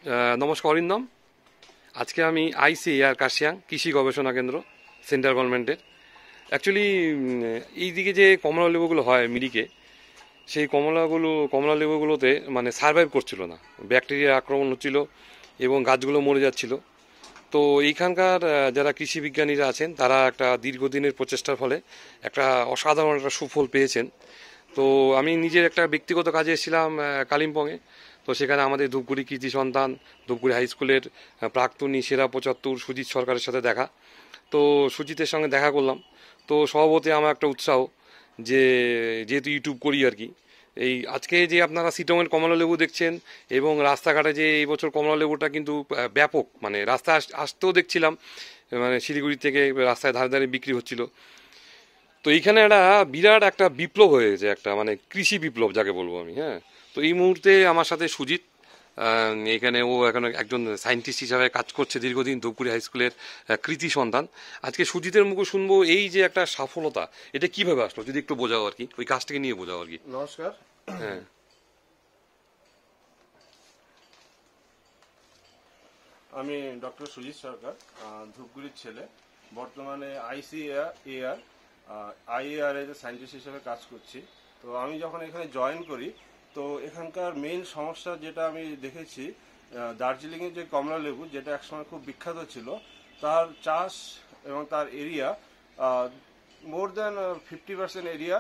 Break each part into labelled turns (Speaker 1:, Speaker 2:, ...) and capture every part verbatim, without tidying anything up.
Speaker 1: নমস্কার অরিন্দম। আজকে আমি আইসি আর কাশিয়াং কৃষি গবেষণা কেন্দ্র সেন্ট্রাল গভর্নমেন্টের অ্যাকচুয়ালি এই দিকে যে কমলা লেবুগুলো হয় মিরিকে, সেই কমলাগুলো কমলা লেবুগুলোতে মানে সার্ভাইভ করছিল না, ব্যাকটেরিয়া আক্রমণ হচ্ছিল এবং গাছগুলো মরে যাচ্ছিল। তো এইখানকার যারা কৃষি বিজ্ঞানীরা আছেন তারা একটা দীর্ঘদিনের প্রচেষ্টার ফলে একটা অসাধারণ একটা সুফল পেয়েছেন। তো আমি নিজের একটা ব্যক্তিগত কাজে এসেছিলাম কালিম্পংয়ে। তো সেখানে আমাদের ধূপগুড়ি কৃতি সন্তান ধূপগুড়ি হাই স্কুলের প্রাক্তনী সেরা পঁচাত্তর সুজিত সরকারের সাথে দেখা। তো সুজিতের সঙ্গে দেখা করলাম। তো স্বভাবতই আমার একটা উৎসাহ যে যেহেতু ইউটিউব করি আর কি, এই আজকে যে আপনারা সিটংয়ের কমলা লেবু দেখছেন এবং রাস্তাঘাটে যে এই বছর কমলা লেবুটা কিন্তু ব্যাপক, মানে রাস্তায় আসতেও দেখছিলাম, মানে শিলিগুড়ি থেকে রাস্তায় ধারে ধারে বিক্রি হচ্ছিল। তো এইখানে একটা বিরাট একটা বিপ্লব হয়ে গেছে, একটা মানে কৃষি বিপ্লব যাকে বলবো আমি। হ্যাঁ, তো এই মুহূর্তে আমার সাথে সুজিত এখানে, ও এখন একজন সায়েন্টিস্ট হিসাবে কাজ করছে দীর্ঘদিন ধূপগুড়ি হাই স্কুলের কৃতি সন্তান। আজকে সুজিতের মুখে শুনবো এই যে একটা সফলতা, এটা কিভাবে আসলো যদি একটু বোঝাও আর কি, ওই কাজটাকে নিয়ে বোঝাও আর কি।
Speaker 2: নমস্কার।
Speaker 1: হ্যাঁ,
Speaker 2: আমি ডক্টর সুজিত সরকার, ধূপগুড়ির ছেলে। বর্তমানে আইসিএআর এআর আইএআর এর সায়েন্টিস্ট হিসেবে কাজ করছি। তো আমি যখন এখানে জয়েন করি, তো এখানকার মেইন সমস্যা যেটা আমি দেখেছি, দার্জিলিংয়ের যে কমলা লেবু যেটা একসময় খুব বিখ্যাত ছিল, তার চাষ এবং তার area more than fifty percent area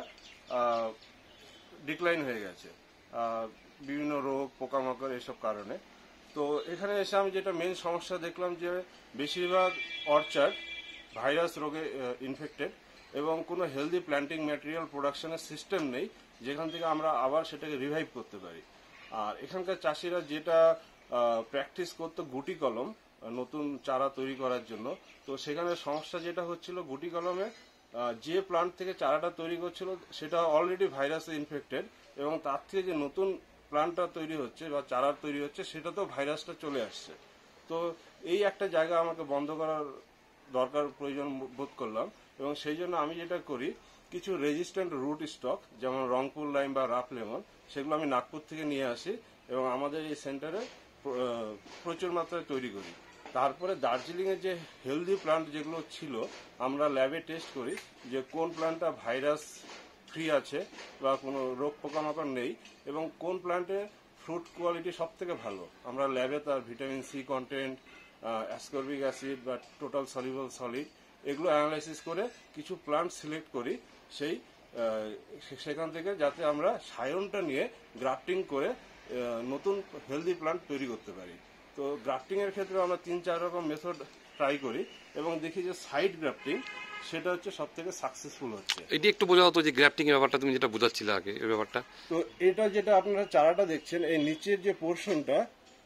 Speaker 2: decline হয়ে গেছে বিভিন্ন রোগ পোকামাকড় এসব কারণে। তো এখানে এসে আমি যেটা মেন সমস্যা দেখলাম যে বেশিরভাগ অর্চার্ড ভাইরাস রোগে ইনফেক্টেড এবং কোনো হেলদি প্ল্যান্টিং ম্যাটেরিয়াল প্রোডাকশনের সিস্টেম নেই যেখান থেকে আমরা আবার সেটাকে রিভাইভ করতে পারি। আর এখানকার চাষিরা যেটা প্র্যাকটিস করতো গুটি কলম নতুন চারা তৈরি করার জন্য, তো সেখানে সমস্যা যেটা হচ্ছিল, গুটি কলমে যে প্লান্ট থেকে চারাটা তৈরি করছিল সেটা অলরেডি ভাইরাসে ইনফেক্টেড, এবং তার থেকে যে নতুন প্লান্টটা তৈরি হচ্ছে বা চারা তৈরি হচ্ছে সেটাতেও ভাইরাসটা চলে আসছে। তো এই একটা জায়গা আমাকে বন্ধ করার দরকার প্রয়োজন বোধ করলাম, এবং সেই জন্য আমি যেটা করি, কিছু রেজিস্ট্যান্ট রুট স্টক যেমন রংপুর লাইম বা রাফ লেমন, সেগুলো আমি নাগপুর থেকে নিয়ে আসি এবং আমাদের এই সেন্টারে প্রচুর মাত্রায় তৈরি করি। তারপরে দার্জিলিংয়ের যে হেলদি প্লান্ট যেগুলো ছিল আমরা ল্যাবে টেস্ট করি যে কোন প্লান্টটা ভাইরাস ফ্রি আছে বা কোনো রোগ পোকামাকড় নেই, এবং কোন প্লান্টে ফ্রুট কোয়ালিটি সব থেকে ভালো। আমরা ল্যাবে তার vitamin C content, ascorbic acid বা টোটাল সলিউবল সলিড এগুলো অ্যানালাইসিস করে কিছু প্লান্ট সিলেক্ট করি, সেই সেখান থেকে যাতে আমরা সায়নটা নিয়ে গ্রাফটিং করে নতুন হেলদি প্লান্ট তৈরি করতে পারি। তো গ্রাফটিং এর ক্ষেত্রে আমরা তিন চার রকম মেথড ট্রাই করি এবং দেখি যে সাইড গ্রাফটিং সেটা হচ্ছে সব থেকে সাকসেসফুল হচ্ছে।
Speaker 1: এটি একটু বোঝাও তো যে গ্রাফটিং এর ব্যাপারটা, তুমি যেটা বোঝাচ্ছিলে আগে এই ব্যাপারটা।
Speaker 2: তো এটা যেটা আপনারা চারাটা দেখছেন, এই নিচের যে পোর্শনটা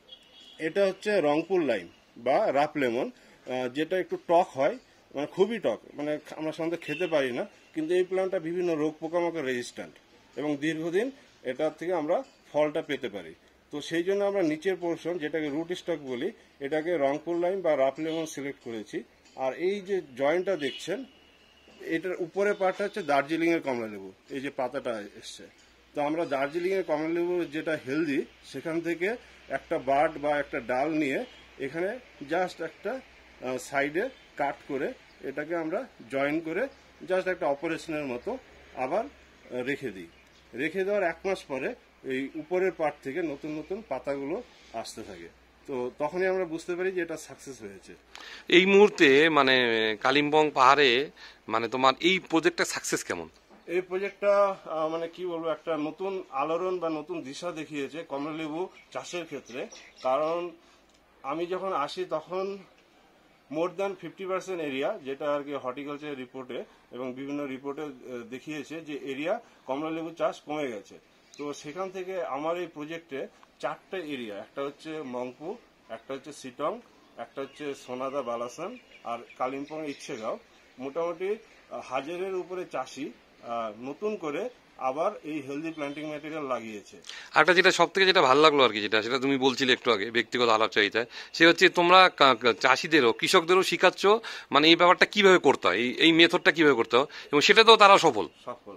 Speaker 2: এটা হচ্ছে রংপুর লাইম বা রাফ লেমন, যেটা একটু টক হয়, মানে খুবই টক, মানে আমরা সাধারণত খেতে পারি না, কিন্তু এই প্ল্যান্টটা বিভিন্ন রোগ পোকামাকড় রেজিস্ট্যান্ট এবং দীর্ঘদিন এটার থেকে আমরা ফলটা পেতে পারি। তো সেই জন্য আমরা নিচের পোর্শন যেটাকে রুট স্টক বলি, এটাকে রংপুর লাইম বা রাফ লেমন সিলেক্ট করেছি। আর এই যে জয়েন্টটা দেখছেন, এটার উপরে পার্টটা হচ্ছে দার্জিলিং এর কমলা লেবু, এই যে পাতাটা এসছে। তো আমরা দার্জিলিং এর কমলা লেবু যেটা হেলদি, সেখান থেকে একটা বার্ড বা একটা ডাল নিয়ে এখানে জাস্ট একটা সাইডে কাট করে এটাকে আমরা জয়েন করে জাস্ট একটা অপারেশনের মতো আবার রেখে দিই। রেখে দেওয়ার এক মাস পরে এই উপরের পার্ট থেকে নতুন নতুন পাতাগুলো আসতে থাকে। তো তখনই আমরা বুঝতে পারি যে এটা সাকসেস হয়েছে।
Speaker 1: এই মুহূর্তে মানে কালিম্পং পাহাড়ে মানে তোমার এই প্রজেক্টটা সাকসেস কেমন?
Speaker 2: এই প্রজেক্টটা মানে কি বলবো, একটা নতুন আলোড়ন বা নতুন দিশা দেখিয়েছে কমলালেবু চাষের ক্ষেত্রে। কারণ আমি যখন আসি তখন more than fifty percent area, যেটা আর কি হর্টিকালচার রিপোর্টে এবং বিভিন্ন রিপোর্টে দেখিয়েছে যে এরিয়া কমলালেবু চাষ কমে গেছে। তো সেখান থেকে আমার এই প্রজেক্টে চারটে এরিয়া, একটা হচ্ছে মংপু, একটা হচ্ছে সিটং, একটা হচ্ছে সোনাদা বালাসান, আর কালিম্পং ইচ্ছেগাঁও, মোটামুটি হাজারের উপরে চাষি নতুন করে আবার এই হেলদি প্ল্যান্টিং ম্যাটেরিয়াল লাগিয়েছে।
Speaker 1: একটা যেটা সব থেকে যেটা ভালো লাগলো আর কি, যেটা সেটা তুমি বলছিলে একটু আগে ব্যক্তিগত আলাপচারিতায়, সে হচ্ছে তোমরা চাষিদেরও কৃষকদেরও শিখাচ্ছ মানে এই ব্যাপারটা কিভাবে করতে হয়, এই মেথডটা কিভাবে করতে হয়, এবং সেটা তো তারা সফল
Speaker 2: সফল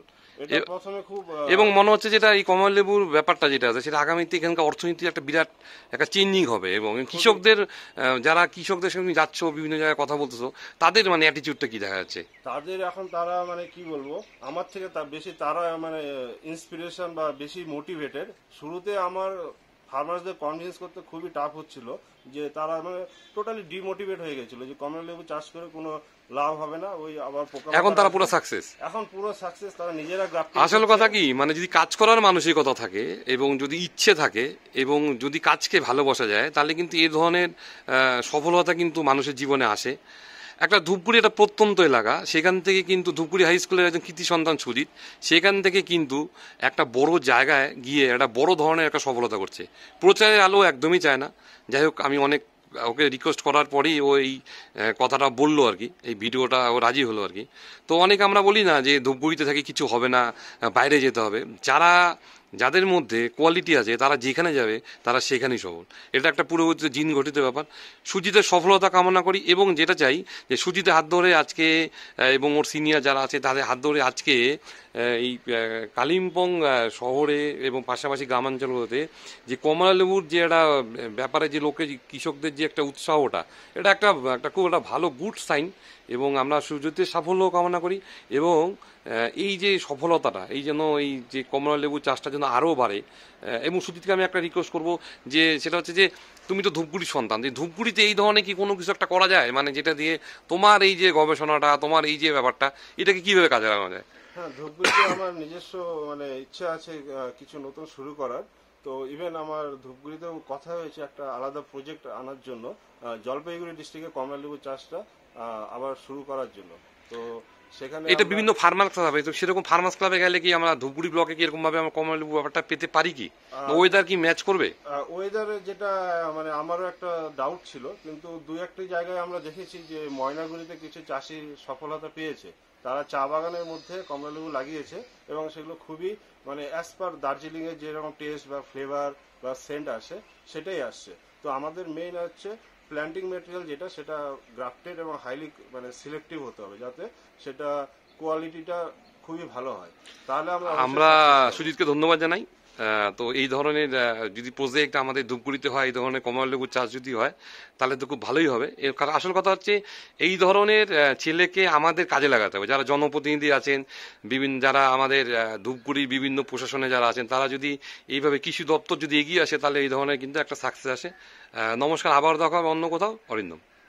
Speaker 2: এটা প্রথমে খুব আহ,
Speaker 1: এবং মনে হচ্ছে যেটা এই কমলা লেবুর ব্যাপারটা যেটা আছে সেটা আগামীতে এখানকার অর্থনীতি একটা বিরাট একটা চেঞ্জিং হবে এবং কৃষকদের আহ, যারা কৃষকদের সঙ্গে যাচ্ছ বিভিন্ন জায়গায় কথা বলতেছো তাদের মানে অ্যাটিটিউডটা কি দেখা যাচ্ছে?
Speaker 2: তাদের এখন তারা মানে কি বলবো, আমার থেকে তা বেশি তারা মানে ইন্সপিরেশন বা বেশি মোটিভেটেড। শুরুতে আমার ফার্মার্সদের কনভিন্স করতে খুবই টাফ হচ্ছিল, যে তারা মানে টোটালি ডিমোটিভেট হয়ে গেছিল যে কমলা লেবু চাষ করে কোনো লাভ হবে না, ওই আবার পোকা
Speaker 1: এখন তারা পুরো সাকসেস।
Speaker 2: এখন পুরো সাকসেস, তারা নিজেরা গ্রাফটিং।
Speaker 1: আসল কথা কি মানে যদি কাজ করার মানসিকতা থাকে এবং যদি ইচ্ছে থাকে এবং যদি কাজকে ভালোবাসা যায় তাহলে কিন্তু এই ধরনের আহ, সফলতা কিন্তু মানুষের জীবনে আসে। একটা ধূপগুড়ি একটা প্রত্যন্ত এলাকা, সেখান থেকে কিন্তু ধূপগুড়ি হাই স্কুলের একজন কৃতি সন্তান সুজিত সেখান থেকে কিন্তু একটা বড় জায়গায় গিয়ে একটা বড় ধরনের একটা সফলতা করছে। প্রচারের আলো একদমই চায় না। যাই হোক, আমি অনেক ওকে রিকোয়েস্ট করার পরেই ও এই আহ, কথাটা বললো আর কি, এই ভিডিওটা ও রাজি হলো আর কি। তো অনেক আমরা বলি না যে ধূপগুড়িতে থেকে কিছু হবে না, আহ, বাইরে যেতে হবে। যারা যাদের মধ্যে কোয়ালিটি আছে তারা যেখানে যাবে তারা সেখানেই সফল। এটা একটা পুরো জিন গঠিত ব্যাপার। সুজিতের সফলতা কামনা করি এবং যেটা চাই যে সুজিতের হাত ধরে আজকে আহ, এবং ওর সিনিয়র যারা আছে তাদের হাত ধরে আজকে আহ, এই আহ, কালিম্পং আহ, শহরে এবং পাশাপাশি গ্রামাঞ্চলগুলোতে যে কমলা লেবুর যে একটা ব্যাপারে যে লোকে কৃষকদের যে একটা উৎসাহটা, এটা একটা একটা খুব একটা ভালো গুড সাইন। এবং আমরা সুজিতের সাফল্য কামনা করি এবং আহ, এই যে সফলতাটা এই যেন এই যে কমলা লেবু চাষটা যেন আরও বাড়ে। আহ, এবং সুজিতকে আমি একটা রিকোয়েস্ট করবো যে সেটা হচ্ছে যে তুমি তো ধূপগুড়ির সন্তান, যে ধূপগুড়িতে এই ধরনের কি কোনো কিছু একটা করা যায়, মানে যেটা দিয়ে তোমার এই যে গবেষণাটা তোমার এই যে ব্যাপারটা এটাকে কিভাবে কাজে লাগানো যায়?
Speaker 2: হ্যাঁ, ধূপগুড়িতে আমার নিজস্ব মানে ইচ্ছা আছে আহ, কিছু নতুন শুরু করার। তো ইভেন আমার ধূপগুড়িতেও কথা হয়েছে একটা আলাদা প্রজেক্ট আনার জন্য, আহ, জলপাইগুড়ি ডিস্ট্রিক্টে কমলা লেবু চাষটা আহ, আবার শুরু করার জন্য। তো সেখানে
Speaker 1: এটা
Speaker 2: আমরা-
Speaker 1: বিভিন্ন ফার্মার ক্লাবে, তো সেরকম ফার্মার্স ক্লাবে গেলে কি আমরা ধূপগুড়ি ব্লকে কি এরকম ভাবে আমরা কমলা লেবু ব্যাপারটা পেতে পারি কি? ওয়েদার কি ম্যাচ করবে?
Speaker 2: ওয়েদারে যেটা মানে আমারও একটা ডাউট ছিল, কিন্তু দুই একটি জায়গায় আমরা দেখেছি যে ময়নাগুড়িতে কিছু চাষি সফলতা পেয়েছে। তারা চা বাগানের মধ্যে কমলালেবু লাগিয়েছে এবং সেগুলো খুবই মানে অ্যাজ পার দার্জিলিং এর যেরকম টেস্ট বা ফ্লেভার বা সেন্ট আসে সেটাই আসছে। তো আমাদের মেইন হচ্ছে প্ল্যান্টিং ম্যাটেরিয়াল যেটা, সেটা গ্রাফটেড এবং হাইলি মানে সিলেক্টিভ হতে হবে, যাতে সেটা কোয়ালিটিটা খুবই ভালো হয়। তাহলে আমরা অবশ্যই
Speaker 1: আমরা
Speaker 2: success হবো।
Speaker 1: সুজিতকে ধন্যবাদ জানাই। আহ, তো এই ধরনের আহ, যদি প্রজেক্ট আমাদের ধূপগুড়িতে হয়, এই ধরনের কমলা লেবুর চাষ যদি হয় তাহলে তো খুব ভালোই হবে। এর কারণ আসল কথা হচ্ছে এই ধরনের আহ, ছেলেকে আমাদের কাজে লাগাতে হবে। যারা জনপ্রতিনিধি আছেন, বিভিন্ন যারা আমাদের আহ, ধূপগুড়ির বিভিন্ন প্রশাসনে যারা আছেন, তারা যদি এইভাবে কৃষি দপ্তর যদি এগিয়ে আসে তাহলে এই ধরনের কিন্তু একটা সাকসেস আসে। আহ, নমস্কার, আবার দেখা হবে অন্য কোথাও। অরিন্দম।